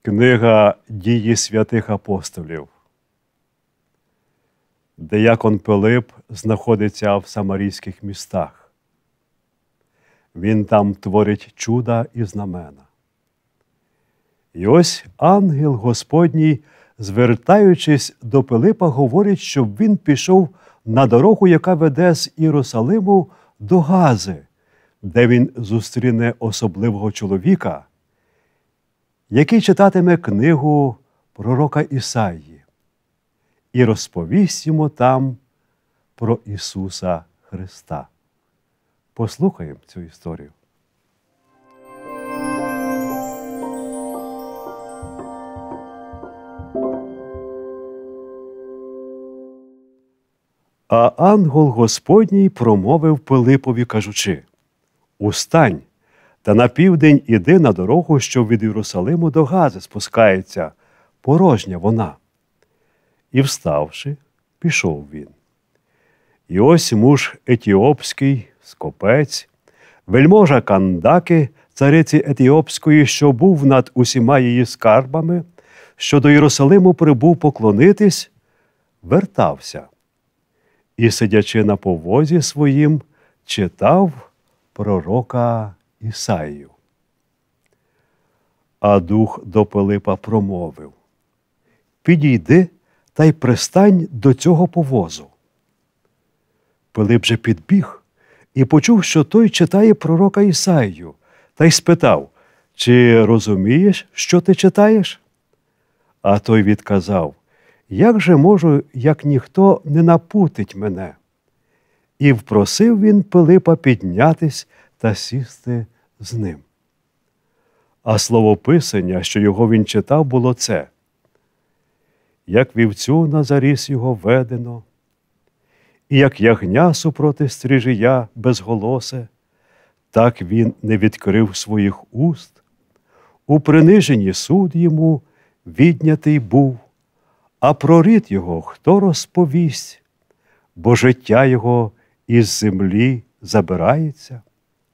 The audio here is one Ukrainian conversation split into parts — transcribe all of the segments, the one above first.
Книга «Дії святих апостолів». Диякон Пилип знаходиться в самарійських містах. Він там творить чуда і знамена. І ось ангел Господній, звертаючись до Пилипа, говорить, щоб він пішов на дорогу, яка веде з Єрусалиму до Гази, де він зустріне особливого чоловіка, який читатиме книгу пророка Ісаї і розповість йому там про Ісуса Христа. Послухаємо цю історію. А ангел Господній промовив Пилипові, кажучи: «Устань, та на південь іди на дорогу, що від Єрусалиму до Гази спускається, порожня вона». І, вставши, пішов він. І ось муж етіопський, скопець, вельможа Кандаки, цариці Етіопської, що був над усіма її скарбами, що до Єрусалиму прибув поклонитись, вертався. І, сидячи на повозі своїм, читав пророка Ісаїю. А дух до Пилипа промовив: «Підійди та й пристань до цього повозу». Пилип же підбіг і почув, що той читає пророка Ісаїю, та й спитав: «Чи розумієш, що ти читаєш?» А той відказав: «Як же можу, як ніхто не напутить мене?» І впросив він Пилипа піднятись та сісти з ним. А словописання, що його він читав, було це: «Як вівцю на заріз його ведено, і як ягня супроти стрижія безголосе, так він не відкрив своїх уст, у приниженні суд йому віднятий був, а про рід його хто розповість, бо життя його із землі забирається?»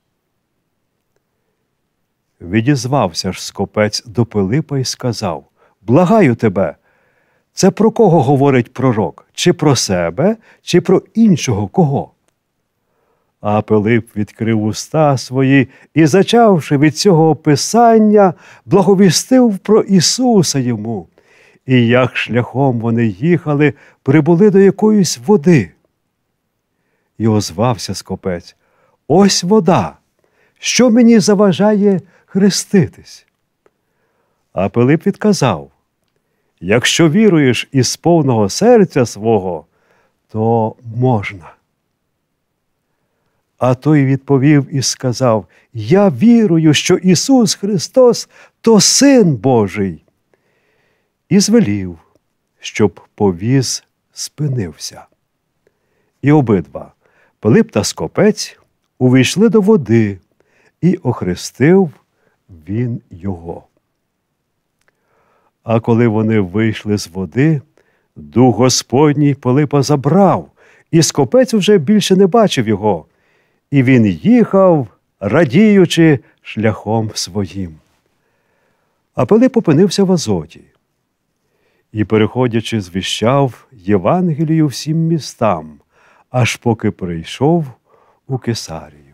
Відізвався ж скопець до Пилипа і сказав: «Благаю тебе, це про кого говорить пророк? Чи про себе, чи про іншого кого?» А Пилип відкрив уста свої і, зачавши від цього писання, благовістив про Ісуса йому. І як шляхом вони їхали, прибули до якоїсь води. І озвався скопець: «Ось вода! Що мені заважає хреститись?» А Пилип відказав: «Якщо віруєш із повного серця свого, то можна». А той відповів і сказав: «Я вірую, що Ісус Христос – то Син Божий». І звелів, щоб повіз спинився. І обидва, Пилип та скопець, увійшли до води, і охрестив він його. А коли вони вийшли з води, Дух Господній Пилипа забрав, і скопець вже більше не бачив його, і він їхав, радіючи шляхом своїм. А Пилип опинився в Азоті і, переходячи, звіщав Євангелію всім містам, аж поки прийшов у Кесарію.